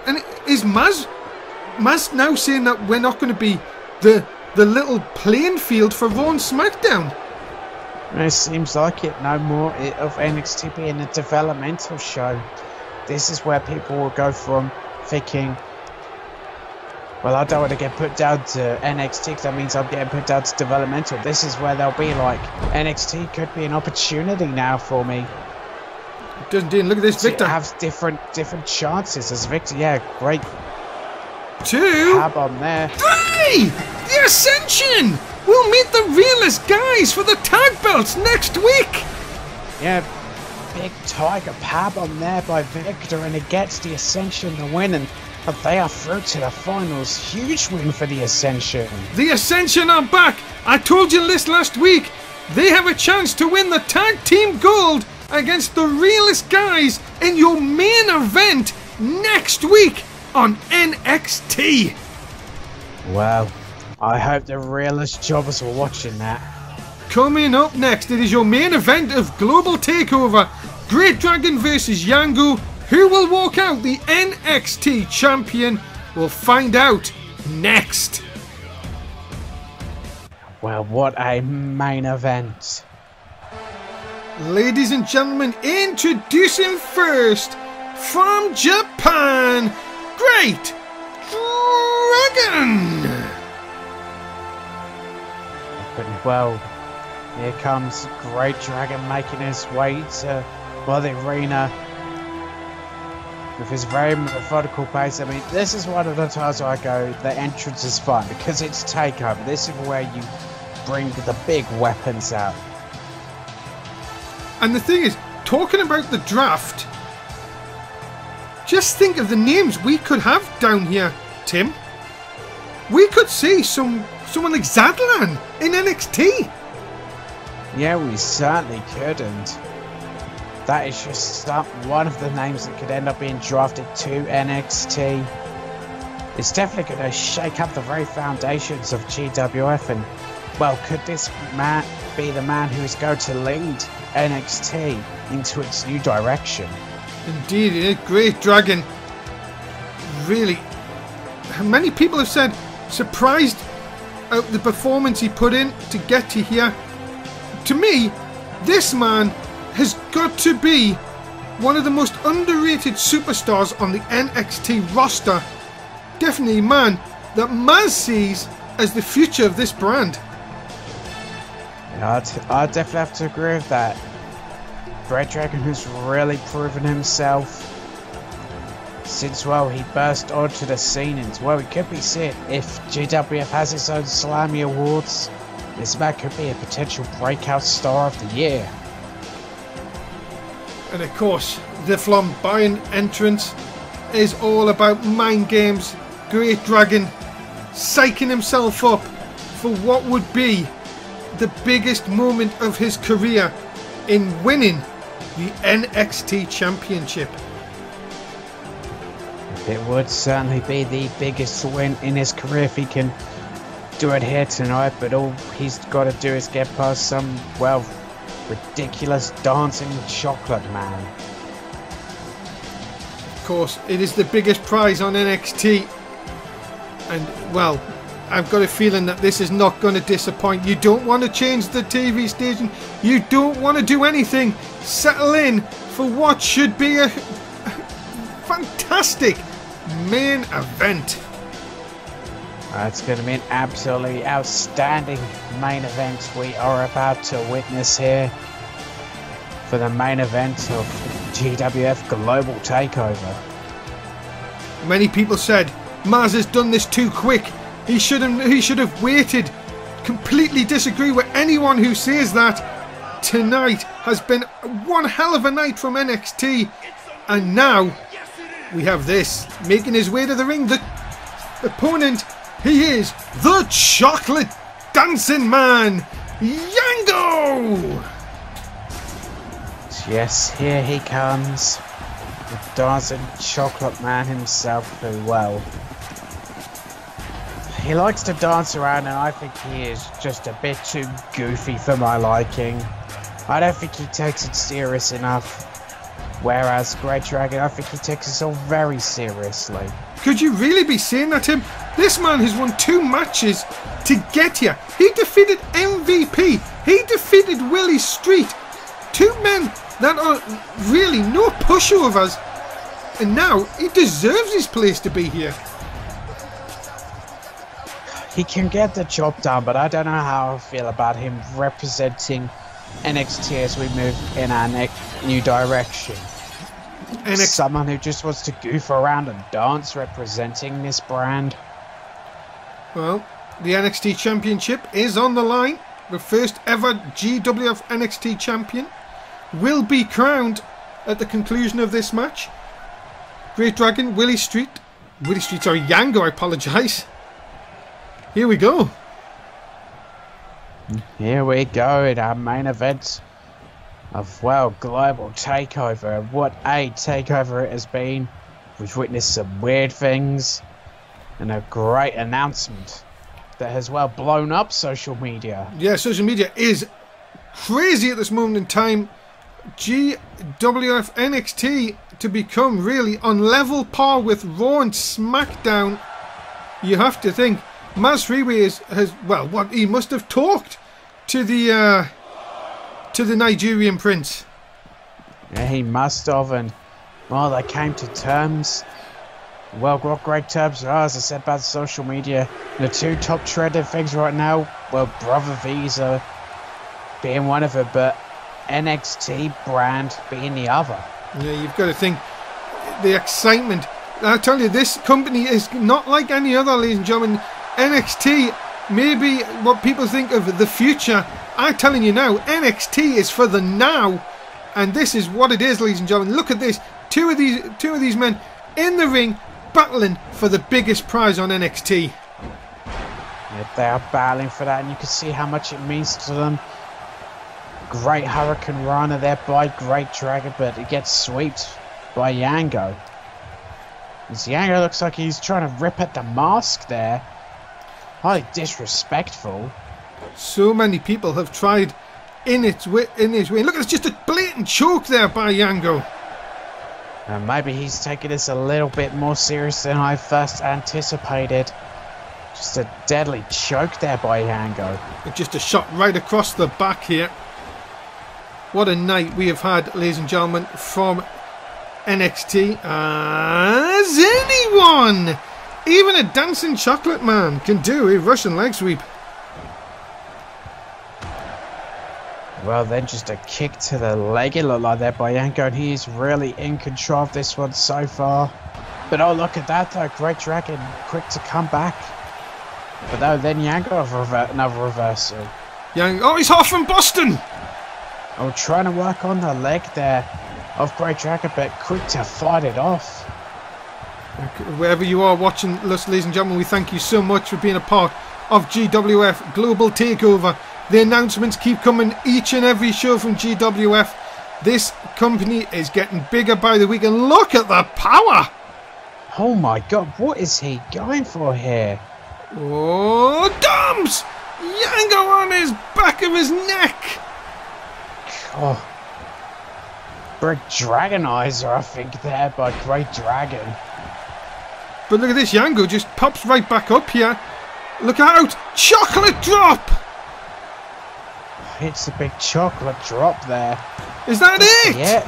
A: And is Maz, Maz now saying that we're not going to be the the little playing field for Raw and SmackDown?
B: It seems like it. No more of N X T being a developmental show. This is where people will go from thinking, well, I don't want to get put down to N X T because that means I'm getting put down to developmental. This is where they'll be like, N X T could be an opportunity now for me.
A: It doesn't Dean, look at this, Victor.
B: Have different different chances as Victor. Yeah, great.
A: Two.
B: Tab on there.
A: Three! The Ascension! We'll meet the realest guys for the tag belts next week!
B: Yeah, big tiger pab on there by Victor, and it gets the Ascension the win, and they are through to the finals. Huge win for the Ascension.
A: The Ascension are back! I told you this last week. They have a chance to win the tag team gold against the realest guys in your main event next week on N X T.
B: Wow. I hope the realest jobbers were watching that.
A: Coming up next, it is your main event of Global Takeover. Great Dragon versus Yango. Who will walk out the N X T champion? We'll find out next.
B: Well, what a main event.
A: Ladies and gentlemen, introducing first from Japan, Great Dragon.
B: Well, here comes Great Dragon making his way to, well, the arena with his very methodical pace. I mean, this is one of the times where I go, the entrance is fun because it's takeover. This is where you bring the big weapons out.
A: And the thing is, talking about the draft, just think of the names we could have down here, Tim. We could see some someone like Zadlan in N X T.
B: Yeah, we certainly couldn't. That is just some, one of the names that could end up being drafted to N X T. It's definitely going to shake up the very foundations of G W F, and, well, could this man be the man who is going to lead N X T into its new direction?
A: Indeed, a Great Dragon. Really, many people have said surprised at the performance he put in to get to here. To me, this man has got to be one of the most underrated superstars on the N X T roster. Definitely a man that Maz sees as the future of this brand.
B: Yeah, I'd, I'd definitely have to agree with that. Great Dragon has really proven himself since, well, he burst onto the scene, and, well, it could be said if G W F has its own Slammy Awards, this man could be a potential breakout star of the year.
A: And of course, the flamboyant entrance is all about mind games. Great Dragon psyching himself up for what would be the biggest moment of his career in winning the N X T Championship.
B: It would certainly be the biggest win in his career if he can do it here tonight, but all he's got to do is get past some, well, ridiculous dancing chocolate man.
A: Of course, it is the biggest prize on N X T, and, well, I've got a feeling that this is not going to disappoint. You don't want to change the T V station, you don't want to do anything. Settle in for what should be a fantastic main event.
B: Uh, it's going to be an absolutely outstanding main event we are about to witness here for the main event of G W F Global Takeover.
A: Many people said Maz has done this too quick. He should have he should have waited. Completely disagree with anyone who says that. Tonight has been one hell of a night from N X T, and now we have this making his way to the ring. The opponent, he is the Chocolate Dancing Man, Yango!
B: Yes, here he comes, the dancing chocolate man himself, who, well, he likes to dance around, and I think he is just a bit too goofy for my liking. I don't think he takes it serious enough. Whereas Great Dragon, I think he takes this all very seriously.
A: Could you really be saying that, Tim? This man has won two matches to get here. He defeated M V P. He defeated Willie Street. Two men that are really no pushovers. And now he deserves his place to be here.
B: He can get the job done, but I don't know how I feel about him representing N X T as we move in our next new direction.
A: N X T.
B: Someone who just wants to goof around and dance representing this brand.
A: Well, the N X T Championship is on the line. The first ever G W F N X T Champion will be crowned at the conclusion of this match. Great Dragon, Willie Street. Willie Street, sorry, Yango, I apologise. Here we go.
B: Here we go in our main event of, well, Global Takeover. What a takeover it has been. We've witnessed some weird things and a great announcement that has, well, blown up social media.
A: Yeah, social media is crazy at this moment in time. G W F N X T to become really on level par with Raw and SmackDown. You have to think Maz Freeway is, has, well, what he must have talked to the uh, to the Nigerian prince.
B: Yeah, he must have, and well, they came to terms. Well, what great terms are, as I said about social media. The two top trending things right now, well, Brother Visa being one of it, but N X T brand being the other.
A: Yeah, you've got to think the excitement. I tell you, this company is not like any other, ladies and gentlemen. N X T, maybe what people think of the future. I'm telling you now, N X T is for the now, and this is what it is, ladies and gentlemen. Look at this: two of these, two of these men in the ring, battling for the biggest prize on N X T.
B: Yeah, they are battling for that, and you can see how much it means to them. Great Hurricane Rana there by Great Dragon, but it gets swept by Yango. As Yango looks like he's trying to rip at the mask there. Highly disrespectful.
A: So many people have tried in its way, in his way. Look, it's just a blatant choke there by Yango.
B: And maybe he's taking this a little bit more serious than I first anticipated. Just a deadly choke there by Yango.
A: Just a shot right across the back here. What a night we have had, ladies and gentlemen, from N X T. As anyone, even a dancing chocolate man can do a Russian leg sweep.
B: Well, then just a kick to the leg, it looked like that by Yango, and he is really in control of this one so far. But oh, look at that though, Great Dragon quick to come back. But no, then Yango have rever another reversal.
A: Yang, oh, he's half from Boston.
B: Oh, trying to work on the leg there of Great Dragon, but quick to fight it off.
A: Wherever you are watching us, ladies and gentlemen, we thank you so much for being a part of G W F Global Takeover. The announcements keep coming each and every show from G W F. This company is getting bigger by the week, and look at the power!
B: Oh my god, what is he going for here?
A: Oh, dumps! Yango on his back of his neck!
B: Oh. Great Dragonizer, I think, there by Great Dragon.
A: But look at this, Yango just pops right back up here. Look out! Chocolate drop!
B: Hits the big chocolate drop there.
A: Is that it?
B: Yeah.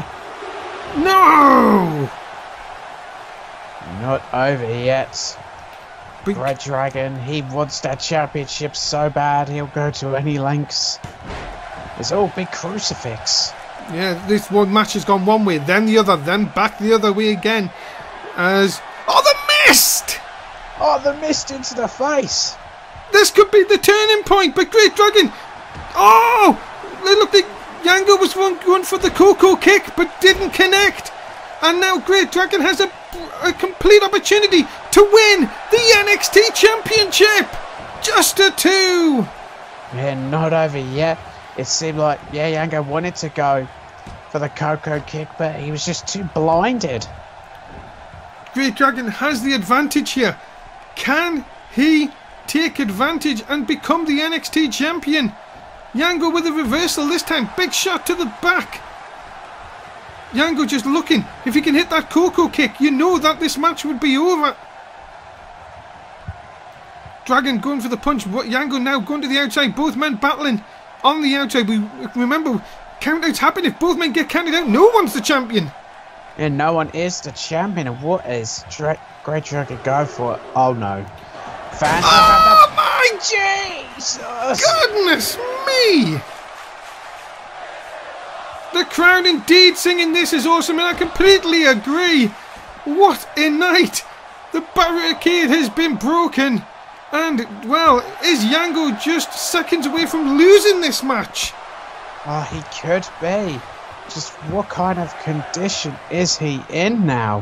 A: No!
B: Not over yet.
A: Big...
B: Great Dragon, he wants that championship so bad, he'll go to any lengths. It's all big crucifix.
A: Yeah, this one match has gone one way, then the other, then back the other way again. As... Oh, the mist!
B: Oh, the mist into the face!
A: This could be the turning point, but Great Dragon... Oh! It looked like Yango was going for the Coco kick, but didn't connect. And now Great Dragon has a, a complete opportunity to win the N X T Championship! Just a two!
B: Yeah, not over yet. It seemed like, yeah, Yango wanted to go for the Coco kick, but he was just too blinded.
A: Great Dragon has the advantage here. Can he take advantage and become the N X T Champion? Yango with a reversal this time. Big shot to the back. Yango just looking. If he can hit that Coco kick, you know that this match would be over. Dragon going for the punch. Yango now going to the outside. Both men battling on the outside. We remember, countouts happen. If both men get counted out, no one's the champion.
B: And no one is the champion. And what is Dra Great Dragon go for? Oh no. Fans
A: oh my
B: Jesus!
A: Goodness me! The crowd indeed singing "This is awesome," and I completely agree. What a night! The barricade has been broken, and well, is Yango just seconds away from losing this match?
B: Oh, he could be. Just what kind of condition is he in now?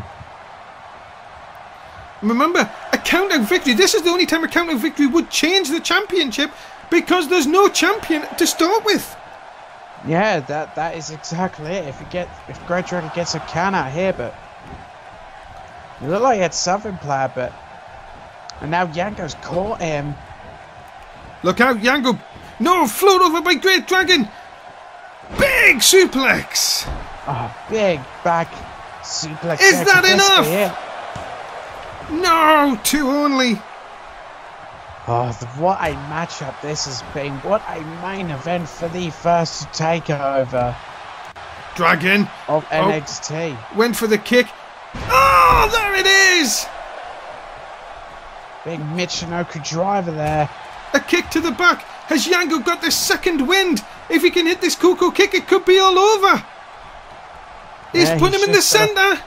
A: Remember, a count-out victory. This is the only time a count-out victory would change the championship, because there's no champion to start with.
B: Yeah, that that is exactly it. If you get if Great Dragon gets a count out here, but it looked like he had something planned, but and now Yango's caught him.
A: Look out, Yango! No, float over by Great Dragon. Big suplex.
B: Oh, big back suplex.
A: Is that
B: this
A: enough? No, two only.
B: Oh, the, what a matchup this has been. What a main event for the first takeover
A: Dragon
B: of N X T.
A: Oh, went for the kick. Oh, there it is!
B: Big Michinoku driver there.
A: A kick to the back. Has Yango got the second wind? If he can hit this Coco kick, it could be all over. He's
B: Yeah,
A: put
B: he
A: him in the
B: should, uh,
A: centre.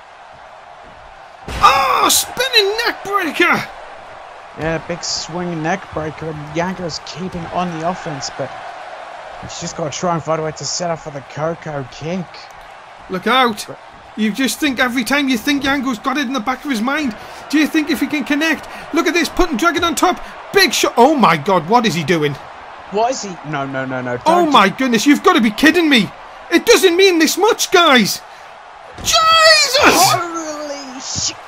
A: Oh, spinning neck breaker.
B: Yeah, big swinging neck breaker. And Yango's keeping on the offense, but he's just got to try and find a way to set up for the Coco kick.
A: Look out. You just think every time you think Yango's got it in the back of his mind. Do you think if he can connect? Look at this, putting Dragon on top. Big shot. Oh my God, what is he doing?
B: What is he? No, no, no, no. Don't
A: Oh my goodness, you've got to be kidding me. It doesn't mean this much, guys. Jesus!
B: Holy shit.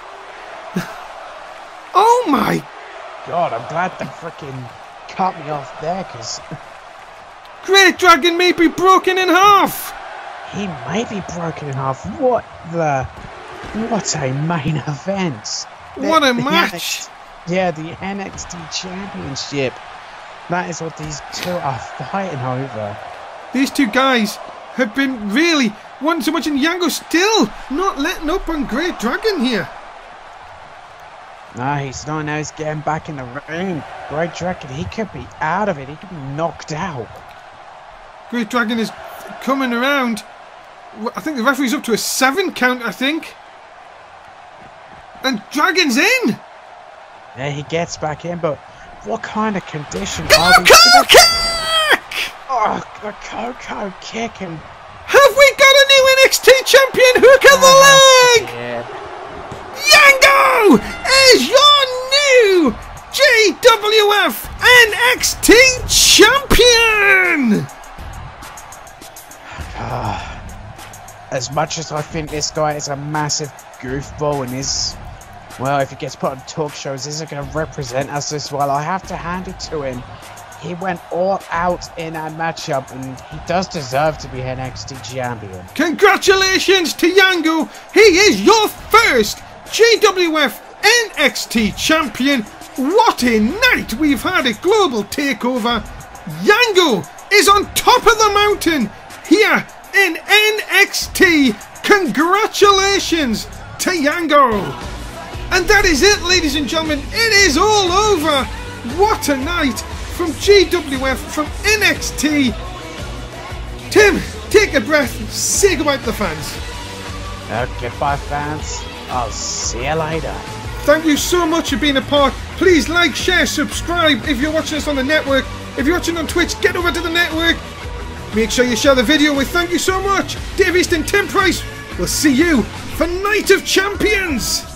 A: Oh my
B: God, I'm glad they freaking cut me off there, because
A: Great Dragon may be broken in half.
B: he may be broken in half. What the? What a main event.
A: What
B: The-
A: a
B: the
A: match.
B: N X T yeah, the N X T Championship. That is what these two are fighting over.
A: These two guys have been really wanting so much, and Yango still not letting up on Great Dragon here.
B: No, he's not. Now he's getting back in the ring. Great Dragon, he could be out of it. He could be knocked out.
A: Great Dragon is coming around. I think the referee's up to a seven count, I think. And Dragon's in.
B: Yeah, he gets back in, but what kind of condition
A: Coco
B: are these?
A: kick!
B: Oh, the Coco kick and
A: Have we got a new N X T champion? Hook of the leg!
B: yeah.
A: Yango is your new G W F N X T champion!
B: As much as I think this guy is a massive goofball and is, well, if he gets put on talk shows, isn't going to represent us as well, I have to hand it to him. He went all out in that matchup, and he does deserve to be N X T champion.
A: Congratulations to Yango. He is your first G W F N X T champion. What a night we've had at Global Takeover. Yango is on top of the mountain here in N X T. Congratulations to Yango. And that is it, ladies and gentlemen. It is all over. What a night from G W F, from N X T. Tim, take a breath. Say goodbye to the fans.
B: Okay, bye fans. I'll see you later.
A: Thank you so much for being a part. Please like, share, subscribe if you're watching us on the network. If you're watching on Twitch, get over to the network. Make sure you share the video with thank you so much. Dave Easton, Tim Price. We'll see you for Night of Champions.